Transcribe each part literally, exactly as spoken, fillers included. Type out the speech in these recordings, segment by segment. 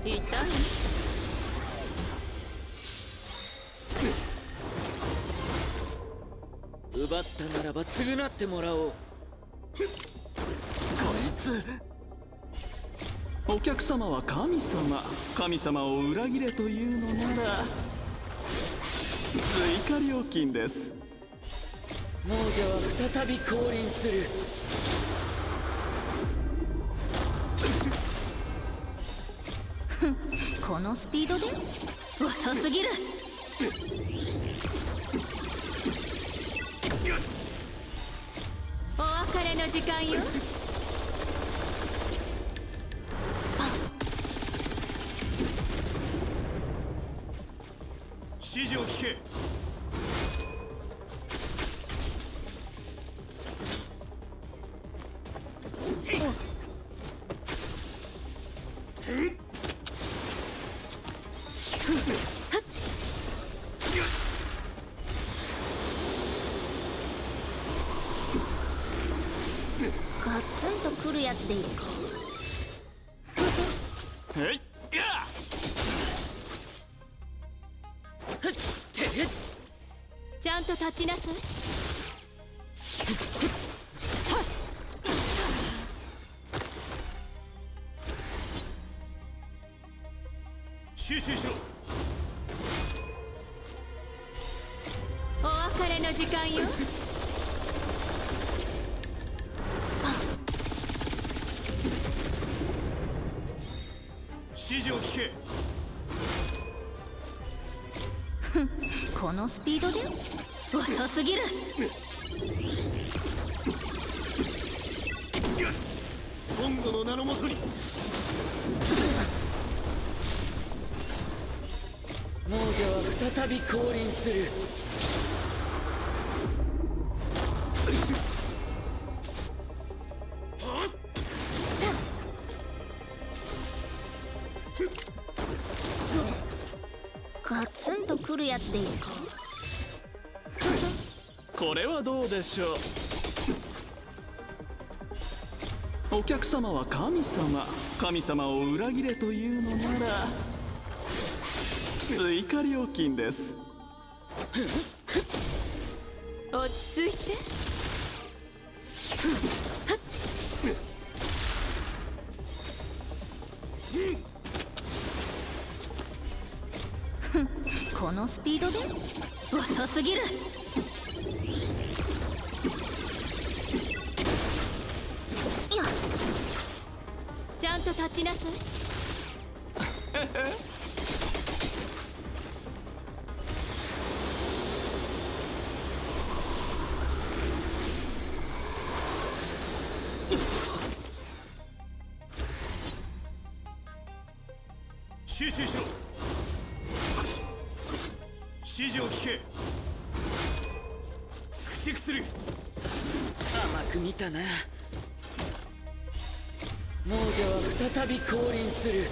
痛い。 奪ったならば償ってもらおう。こいつ。 お客様は神様。神様を裏切れというのなら追加料金です。 亡者は再び降臨する。 このスピードで遅すぎる。お別れの時間よ。 指示を聞け。 ガツンとくるやつでいいか。 へいやちゃんと立ちなさい。 集中しろ。 お別れの時間よ。 指示を聞け。 このスピードで遅すぎる。 孫悟の名のもとに。 亡者は再び降臨する。 ガツンとくるやつでいいか。 これはどうでしょう。お客様は神様。神様を裏切れというのなら追加料金です。 落ち着いて。このスピードで遅すぎる。いや、ちゃんと立ちなさい。 集中しろ。指示を聞け。駆逐する。 甘く見たな。亡者は再び降臨する。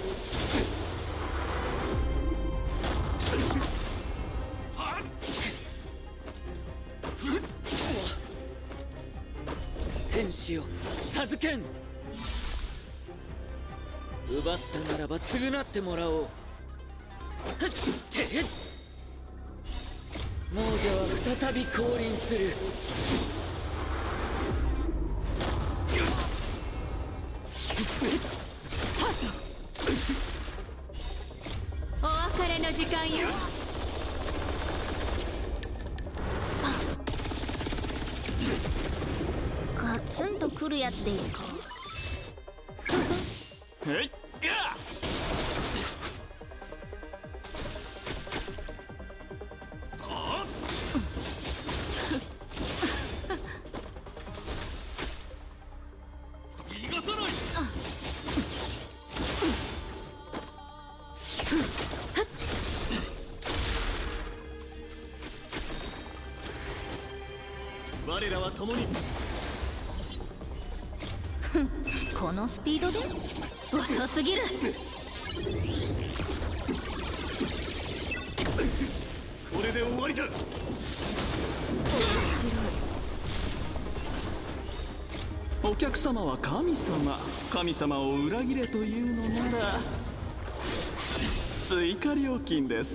天使を授けん。奪ったならば償ってもらおう。亡者は再び降臨する。 お別れの時間よ。ガツンとくるやつでいいか。 へいや逃がさない。我らは共に。 このスピードで遅すぎる。 これで終わりだ。 面白い。 お客様は神様。神様を裏切れというのなら追加料金です。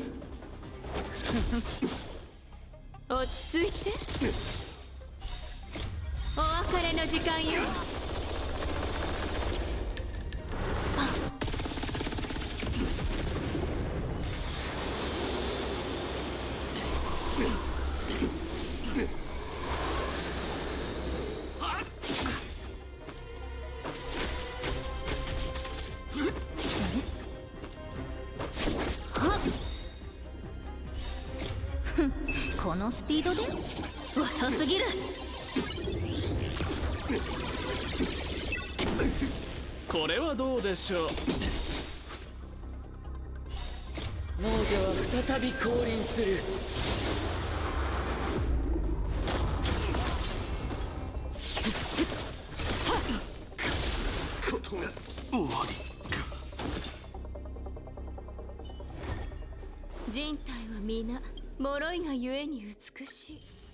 落ち着いて。お別れの時間よ。 このスピードで遅すぎる。 これはどうでしょう。 亡者は再び降臨する。 ことが終わりか。 人体は皆脆いがゆえに美しい。